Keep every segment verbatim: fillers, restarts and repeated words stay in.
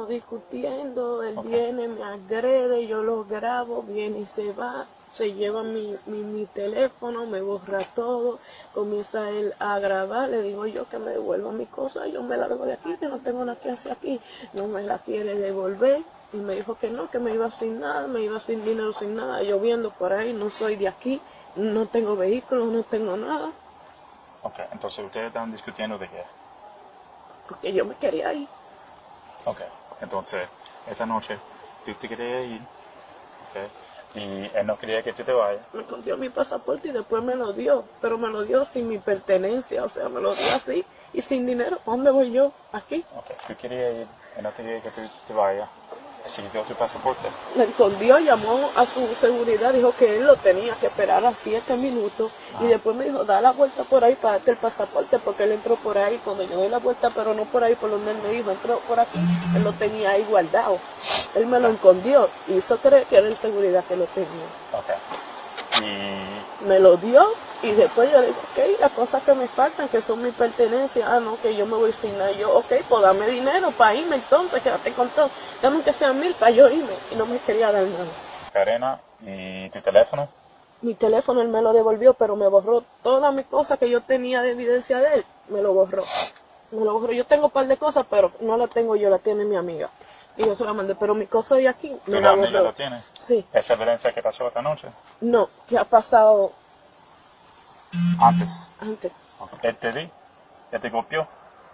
estamos discutiendo, él Ok. viene, me agrede, yo lo grabo, viene y se va, se lleva mi, mi, mi teléfono, me borra todo, comienza él a grabar, le digo yo que me devuelva mi cosa, yo me largo de aquí, que no tengo nada que hacer aquí, no me la quiere devolver, y me dijo que no, que me iba sin nada, me iba sin dinero, sin nada, yo viendo por ahí, no soy de aquí, no tengo vehículos, no tengo nada, Ok, entonces ustedes están discutiendo de qué. porque yo me quería ir. Ok, entonces esta noche tú te querías ir, ok, y él no quería que tú te vayas. Me escondió mi pasaporte y después me lo dio, pero me lo dio sin mi pertenencia, o sea, me lo dio así y sin dinero. ¿A dónde voy yo? Aquí. Ok, tú querías ir, él no te quería que tú te vayas, así que dio tu pasaporte. Me escondió, llamó a su seguridad, dijo que él lo tenía que esperar a siete minutos y después me dijo, da la vuelta por ahí para darte el pasaporte, porque él entró por ahí, cuando yo doy la vuelta, pero no por ahí, por donde él me dijo, entró por aquí, él lo tenía ahí guardado. Él me lo escondió y hizo creer que era el seguridad que lo tenía. Ok, y Me lo dio y después yo le digo, ok, las cosas que me faltan, que son mi pertenencia, ah, no, que yo me voy sin nada. Yo, ok, pues dame dinero para irme entonces, quédate con todo, dame que sean mil para yo irme. Y no me quería dar nada. Karena, y tu teléfono. Mi teléfono él me lo devolvió, pero me borró todas mis cosas que yo tenía de evidencia de él, me lo borró. Me lo borró. Yo tengo un par de cosas, pero no la tengo yo, la tiene mi amiga. Y yo se la mandé, pero mi cosa de aquí me ¿Tu la amiga borró. lo tiene? Sí, ¿Esa evidencia que pasó esta noche? no, que ha pasado Antes. antes. Okay. ¿Él te vi? ¿Él te golpeó?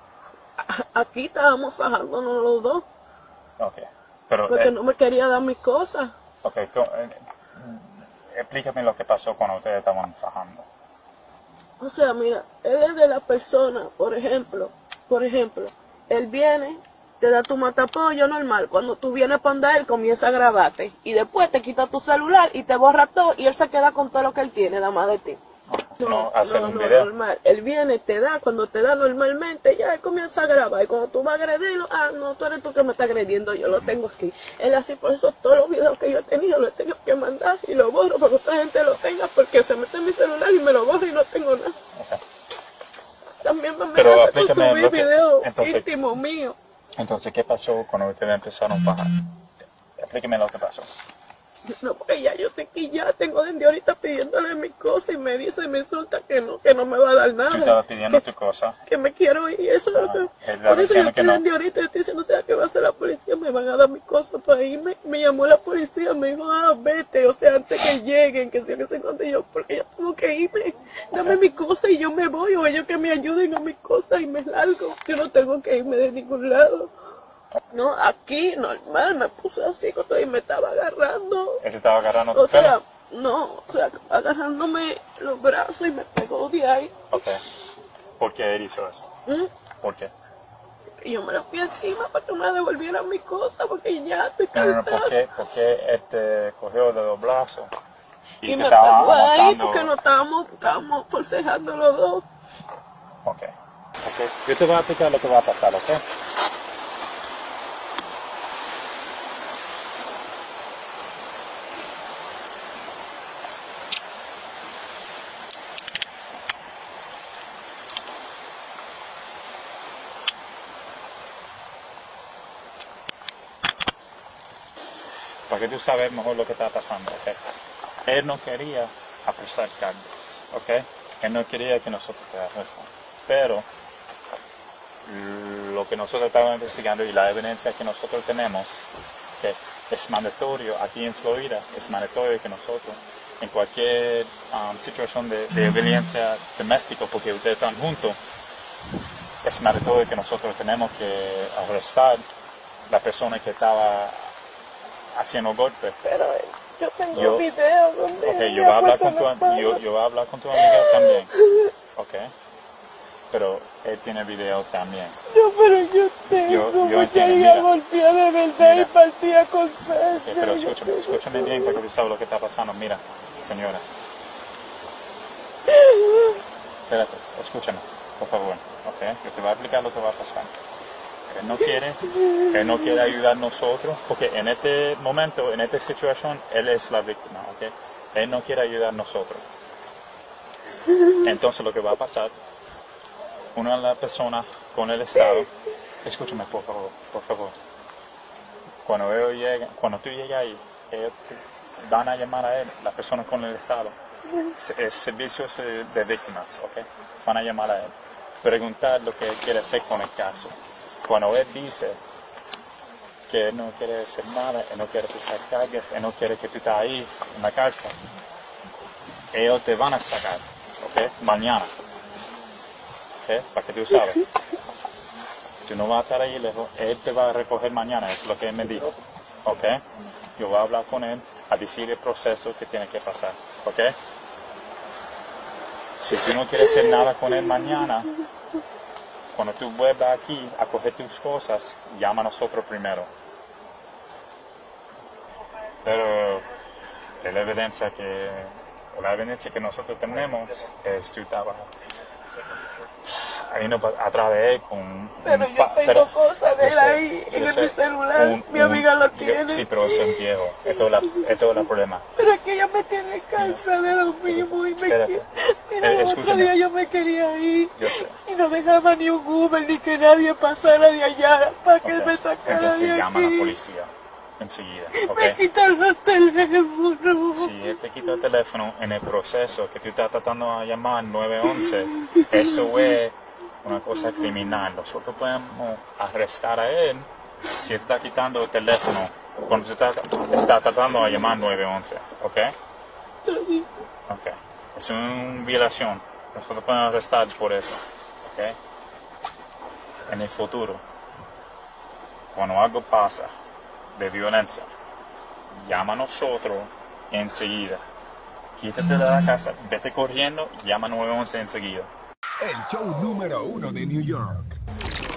Aquí estábamos fajándonos los dos, Ok. Pero, porque eh, no me quería dar mis cosas. ok, co- eh, explícame lo que pasó cuando ustedes estaban fajando. O sea, mira, él es de la persona, por ejemplo, por ejemplo, él viene, te da tu matapollo normal, cuando tú vienes para andar, él comienza a grabarte, y después te quita tu celular y te borra todo, y él se queda con todo lo que él tiene, nada más de ti. No, hacer un no, video. normal. Él viene, te da, cuando te da normalmente, ya él comienza a grabar. Y cuando tú vas a agredirlo, ah, no, tú eres tú que me estás agrediendo, yo lo tengo aquí. Él así, por eso todos los videos que yo he tenido los he tenido que mandar y lo borro para que otra gente lo tenga, porque se mete en mi celular y me lo borra y no tengo nada. Okay. También me Pero amenaza con explícame subir lo que- videos entonces- íntimos míos. Entonces, ¿qué pasó cuando ustedes empezaron a fajar? Explíqueme lo que pasó. No, porque ya yo estoy aquí, ya tengo desde ahorita pidiéndole mi cosa y me dice, me insulta que no, que no me va a dar nada. Tú estabas pidiendo que, tu cosa. que me quiero ir, eso es lo Ah, que... él estaba Por eso yo diciendo que estoy no. desde ahorita, yo estoy diciendo, o sea, ¿qué va a hacer la policía? Me van a dar mi cosa para irme. Me llamó la policía, me dijo, ah, vete, o sea, antes que lleguen, que sea que se encuentre yo, porque yo tengo que irme. Dame mi cosa y yo me voy, o ellos que me ayuden a mi cosa y me largo. Yo no tengo que irme de ningún lado. No, aquí, normal, me puse así cuando y me estaba agarrando. Él te estaba agarrando tu O sea, pelo. no, o sea, agarrándome los brazos y me pegó de ahí. Ok. ¿Por qué él hizo eso? ¿Mm? ¿Por qué? Y yo me lo fui encima para que me devolvieran mi cosa, porque ya estoy No, no, no, cansada. ¿por qué? ¿Por qué él te cogió de los brazos? Y te me estaba pegó ahí aguantando? porque no estábamos, estábamos forcejando los dos. Ok. Ok. Yo te voy a explicar lo que va a pasar, ¿ok? Para que tú sabes mejor lo que está pasando, ¿ok? Él no quería apresar cargos, ¿ok? Él no quería que nosotros te arrestaran. Pero lo que nosotros estamos investigando y la evidencia que nosotros tenemos, que es mandatorio aquí en Florida, es mandatorio que nosotros, en cualquier um, situación de, de violencia doméstica, porque ustedes están juntos, es mandatorio que nosotros tenemos que arrestar la persona que estaba haciendo golpes. Pero eh, yo tengo Yo- videos donde Ok, él yo me voy a ha hablar puesto con tu, la espalda. yo, yo voy a hablar con tu amiga también, ok, pero él tiene video también. No, pero yo tengo Yo- yo mucha entiendo, hija mira. golpeada de verdad Mira. y partida con sangre. Ok, pero Yo escúchame, tengo- escúchame bien para que tú sabes lo que está pasando. Mira, señora. Espérate, escúchame, por favor, ok, yo te voy a explicar lo que va a pasar. Él no quiere, él no quiere ayudar a nosotros, porque en este momento, en esta situación, él es la víctima, ok. Él no quiere ayudar a nosotros. Entonces lo que va a pasar, una de las personas con el Estado, escúchame por favor, por favor. Cuando, ellos llegan, cuando tú llegas ahí, ellos te van a llamar a él, la persona con el Estado. Es servicios de víctimas, ¿ok? Van a llamar a él. Preguntar lo que él quiere hacer con el caso. Cuando él dice que él no quiere hacer nada, él no quiere pisar cargas, él no quiere que tú estés ahí en la cárcel, ellos te van a sacar, ¿ok? Mañana, ¿ok? Para que tú sabes. Tú no vas a estar ahí lejos, él te va a recoger mañana, es lo que él me dijo, ¿ok? Yo voy a hablar con él, a decir el proceso que tiene que pasar, ¿ok? Si tú no quieres hacer nada con él mañana, cuando tú vuelvas aquí a coger tus cosas, llama a nosotros primero. Pero la evidencia que, la evidencia que nosotros tenemos es tu trabajo. Hay uno atrás de él con... Pero un yo pa, tengo pero, cosas de él sé, ahí en sé, mi celular. un, mi amiga un, lo yo, tiene. sí, pero eso es viejo. Esto es, la, esto es el problema. Pero es que ella me tiene cansada de lo mismo. Y me Espérate. Mira, el otro Escúchame. día yo me quería ir. Yo sé. Y no dejaba ni un Uber ni que nadie pasara de allá para que Okay. me sacara Entonces de llama a la aquí. policía enseguida, ¿ok? Me quitan los teléfonos. Si él te quita el teléfono en el proceso que tú estás tratando de llamar nueve once, eso es una cosa criminal. Nosotros podemos arrestar a él si él está quitando el teléfono cuando tú estás está tratando de llamar nueve once, ¿ok? Ok. Es una violación. Nosotros podemos arrestar por eso, ¿ok? En el futuro, cuando algo pasa de violencia, llama a nosotros enseguida. Quítate de la casa, vete corriendo, llama nueve once enseguida. El show número uno de New York.